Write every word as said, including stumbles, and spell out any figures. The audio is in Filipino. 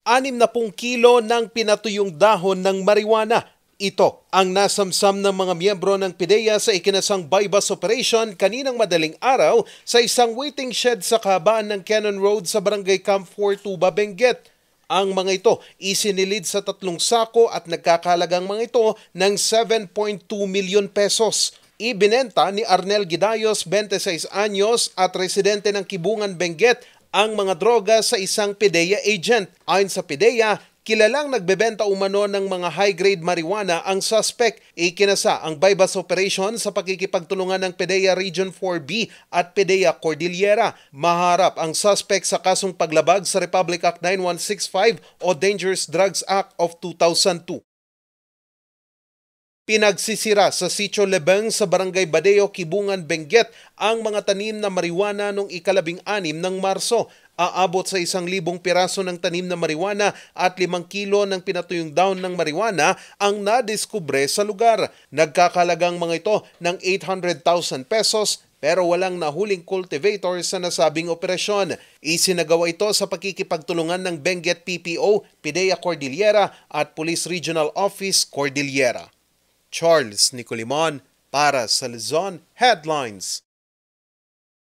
anim na pung kilo ng pinatuyong dahon ng marijuana. Ito ang nasamsam ng mga miyembro ng PIDEA sa ikinasang bypass operation kaninang madaling araw sa isang waiting shed sa kahabaan ng Cannon Road sa Barangay Camp four, Tuba, Benguet. Ang mga ito isinilid sa tatlong sako at nagkakalagang mga ito ng seven point two milyon pesos. Ibinenta ni Arnel Gidayos, twenty-six anyos at residente ng Kibungan, Benguet, ang mga droga sa isang PIDEA agent. Ayon sa PIDEA, kilalang nagbebenta umano ng mga high-grade marijuana ang suspect. Ikinasa ang bypass operation sa pakikipagtulungan ng PIDEA Region four B at PIDEA Cordillera. Maharap ang suspect sa kasong paglabag sa Republic Act nine one six five o Dangerous Drugs Act of two thousand two. Pinagsisira sa Sitio Lebeng sa Barangay Badeo, Kibungan, Benguet ang mga tanim na marijuana noong ikalabing anim ng Marso. Aabot sa isang libong piraso ng tanim na marijuana at limang kilo ng pinatuyong dahon ng marijuana ang nadiskubre sa lugar. Nagkakalagang mga ito ng eight hundred thousand pesos pero walang nahuling cultivator sa nasabing operasyon. Isinagawa ito sa pakikipagtulungan ng Benguet P P O, PIDEA Cordillera at Police Regional Office Cordillera. Charles Nicolimon para sa Luzon Headlines.